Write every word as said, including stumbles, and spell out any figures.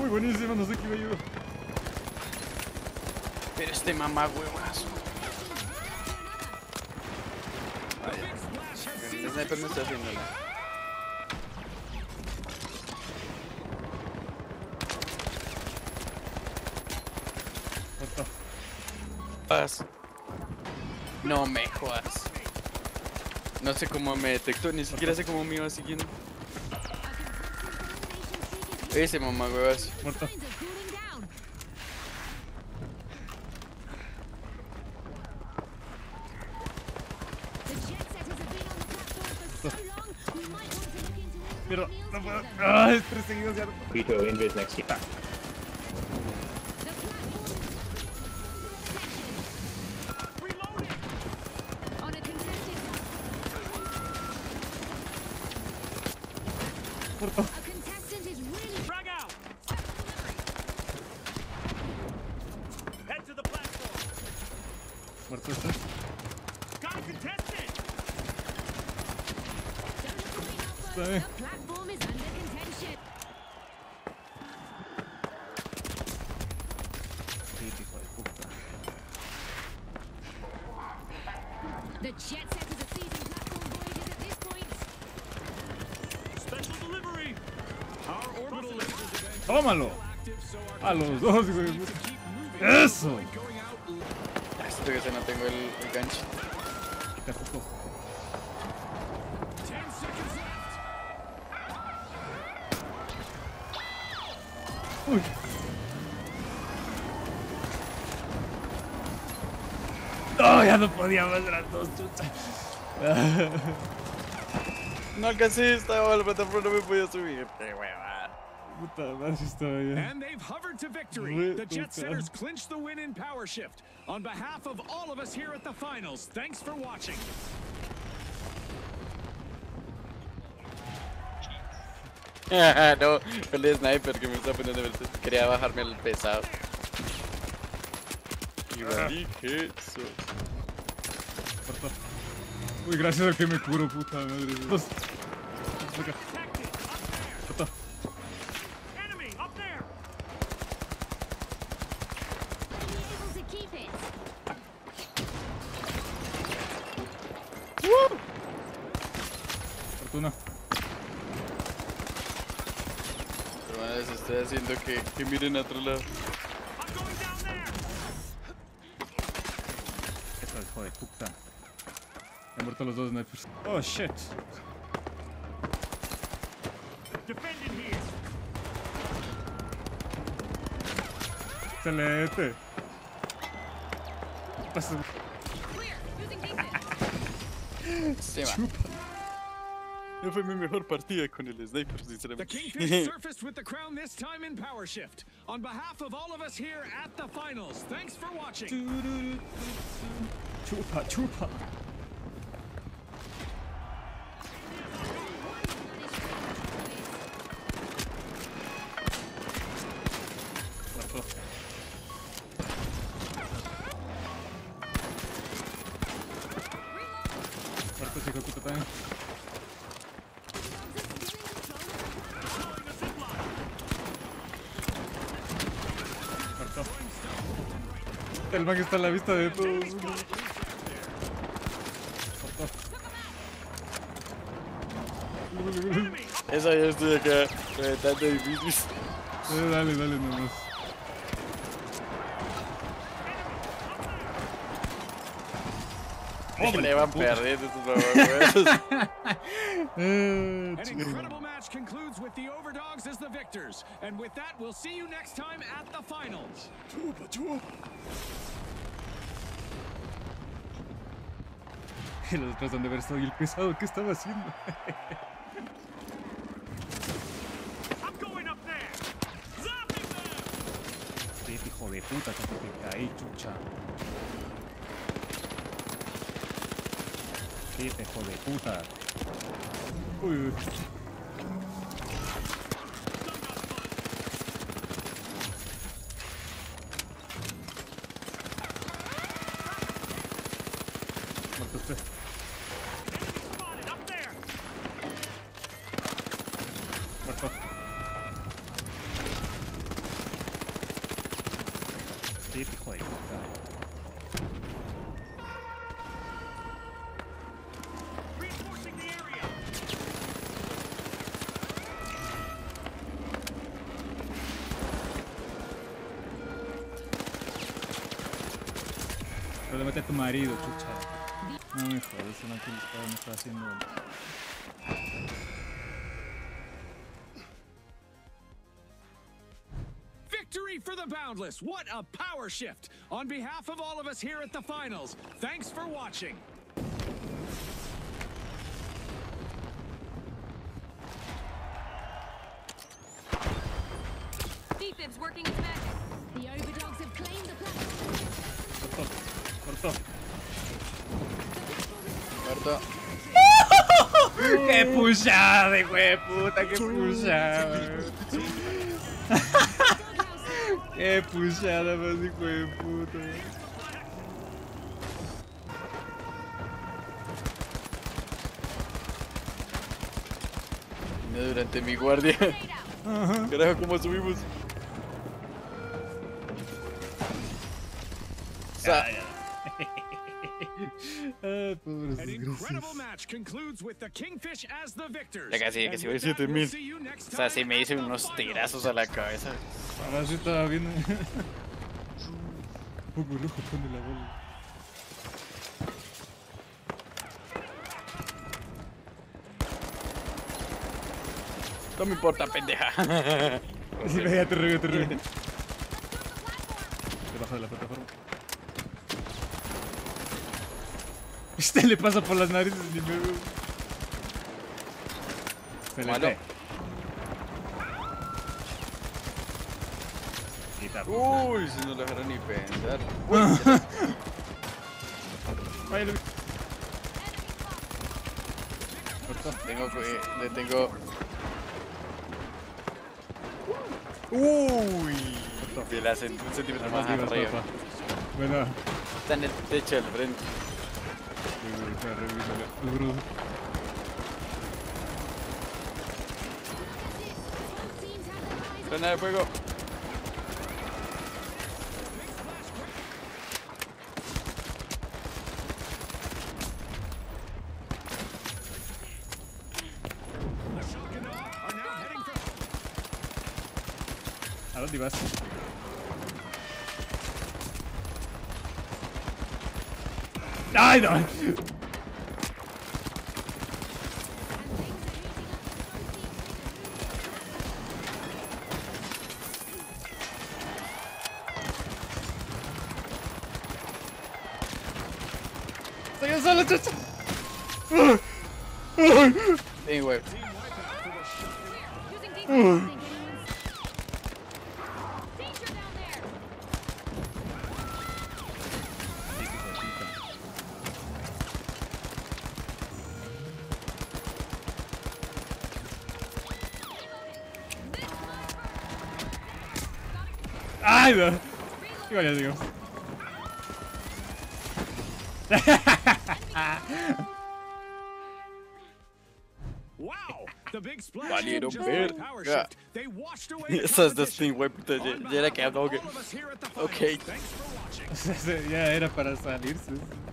Uy, buenísimo, no sé qué me ayudó. Pero este mamá huevazo. Vaya. El sniper no está haciendo nada. Paz. No me jodas. No sé cómo me detectó, ni siquiera sé cómo me iba siguiendo. Ese mamá huevazo. Muerto. Pero no puedo. ¡Ay! Tres seguidos ya. Vito, invis next year. Muerto. Muerto este. Está bien. Sí, hijo de puta. The jet setters are seizing platform voyages at this point. Special delivery. Our orbital lasers event ¡Tómalo! A los dos, hijo de puta. ¡Eso! Siento que se no tengo el, el gancho. Te justo. ten seconds left. Uy. No, ya no podía más de las dos, chucha. No alcancé, estaba en la plataforma, no me podía subir. Qué hueva. Puta madre, estaba ya. And they've hovered to victory. Re- The Jet puta. Setters clinch the win in Power Shift. On behalf of all of us here at the finals, thanks for watching. No, el sniper que me está poniendo versus. Quería bajarme el pesado. Y valí que eso. Muerto. Uy, gracias al que me curo, puta madre. Dos. Acá. Muerto. Enemy up there. Able to keep it. Fortuna. Pero bueno, les estoy haciendo que, que miren a otro lado. I'm going down there. Eso, hijo de puta. Han muerto los dos snipers. Oh, shit. Defended here. Excelente. Pasa. Clear. Using defense. Se va. No fue mi mejor partida con el sniper, The sinceramente. Kingfish surfaced with the crown this time in Power Shift. On behalf of all of us here at the finals, thanks for watching. Chupa, chupa. Muerto. Muerto, chico, puta también. Muerto. El man está a la vista de todos. Muerto. Esa ya estoy acá reventando edificios. Eh, dale, dale nomás. Le van perdiendo estos babos. Eh, An chico. incredible match concludes with the Overdogs as the victors. And with that, we'll see you next time at the finals. Chupa, chupa. Y los otros han de haber estado y el pesado, ¿qué estaba haciendo? I'm going up there. Zapping them. Sí, hijo de puta, que te caí, chucha. Sí, hijo de puta. Uy, uy. Muerto usted. Spotted up there. Muerto. le mete a tu marido, chucha. No me jodas, ese man que le está, me está haciendo. Victory for the Boundless! What a power shift! On behalf of all of us here at the finals, thanks for watching. Defib's working its magic. The overdogs have claimed the platform. Cortó, cortó. Muerto. ¡Qué pushada, hijo de puta! ¡Qué pushada! ¡Qué pushada, más hijo de puta! No, durante mi guardia. Carajo, ¿cómo subimos? Sa Ah, pobres An incredible desgracias. match concludes with the Kingfish as the victors. Ya casi, ya casi voy a And with that, siete mil. we'll see you next O sea, time si me at dicen the unos finals. tirazos a la cabeza. Ahora sí estaba viendo. Poco rojo pone la bola. No me importa, pendeja. Sí, ya te revivo, te revivo. Te bajo de la plataforma. Este le pasa por las narices ni me veo. Malo. Excelente. Quita, Uy, si no lo dejaron ni pensar. Vaya, lo vi. Tengo que. Le tengo. Uy. De la cent- un centímetro más Vivas, arriba. papá. Bueno, Está en el techo del frente. duro. Teams have their eyes on Frena de fuego. The Shogunov are now heading for ¿A dónde vas? ¡Ay, no! ¡Estoy yo solo, chucha! Sí, güey. using defib. I think anyone's... Danger down there. ¡Ay, no! Igual ya digo. Wow! The big splash Valieron just like power verga. shift. They washed away the Esas dos competition. thing, güey, puta. Ya, On ya era behalf que of habló que. all of us here at the finals, Okay. thanks for watching. Ya era para salirse.